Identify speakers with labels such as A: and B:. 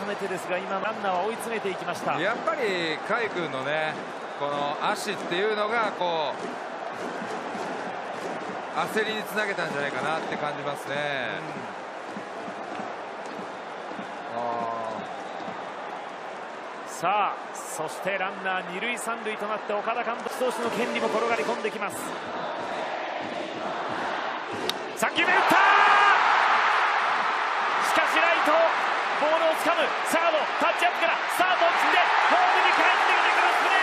A: めてですが、今ランナーは追い詰めていきました。
B: やっぱり甲斐君のね、この足っていうのがこう焦りにつなげたんじゃないかなって感じますね。
A: さあ、そしてランナー2塁3塁となって岡田監督投手の権利も転がり込んできます。3球目打った。しかしライトボールをつかむ、サードタッチアップからスタートを切ってホームに帰ってきてくるスプレー。